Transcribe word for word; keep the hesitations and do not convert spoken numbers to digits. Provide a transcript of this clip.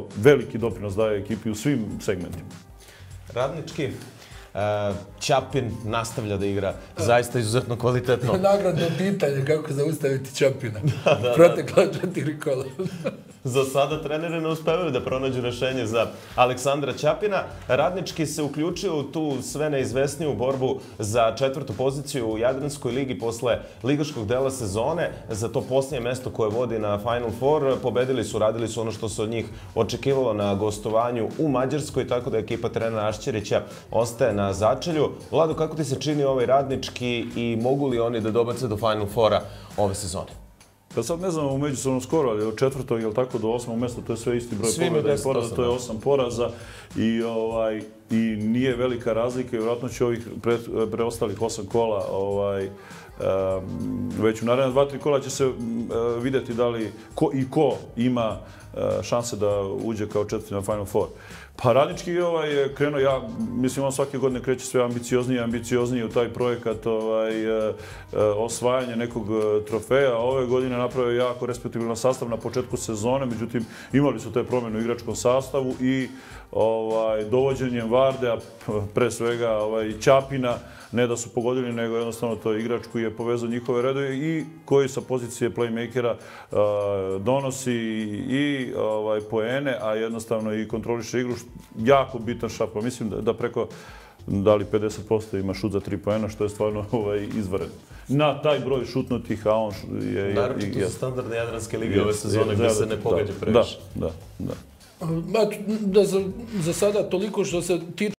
veliki doprinos daje ekipi u svim segmentima. Radnički, Ćapin nastavlja da igra zaista izuzetno kvalitetno. Nagradno pitanje kako zaustaviti Ćapina. Protekla četiri kola. Za sada treneri ne uspevaju da pronađu rešenje za Aleksandra Ćapina. Radnički se uključio u tu sve neizvesniju borbu za četvrtu poziciju u Jadranskoj ligi posle ligaškog dela sezone. Za to posljednje mesto koje vodi na Final Four pobedili su, radili su ono što se od njih očekivalo na gostovanju u Mađarskoj, tako da ekipa trenera Ašćerića ostaje na začelju. Vlado, kako ti se čini ovaj Radnički i mogu li oni da dobace do Final Fora ove sezone? Pa sad ne znamo međusobno skoro, ali od četvrtog ili tako do osmog mjesta, to je sve isti broj pobjeda i poraza, to je osam poraza i, ovaj, i nije velika razlika i vjerojatno će ovih pre, preostalih osam kola ovaj, um, već u naredna dva, tri kola će se uh, vidjeti da li ko i ko ima uh, šanse da uđe kao četvrti na Final Four. Pa Radnički ovaj, je krenuo, ja mislim on svake godine kreće sve ambicioznije i ambicioznije u taj projekat ovaj, osvajanje nekog trofeja. Ove godine napravio jako respektabilan sastav na početku sezone, međutim imali su te promjene u igračkom sastavu i ovaj, dovođenjem Vardea, pre svega ovaj, Ćapina, ne da su pogodili, nego jednostavno to je igrač koji je povezao njihove redove i koji sa pozicije playmakera uh, donosi i ovaj, poene, a jednostavno i kontroliše igru. Jako bitan šap. Mislim da, da preko da li pedeset posto ima šut za tri poena, što je stvarno ovaj, izvanredno. Na taj broj šutnutih, a on je... je naročito za standardne Jadranske lige ove sezone gdje se ne pogađa previše. Da, da, da. Da za, za sada toliko što se tiče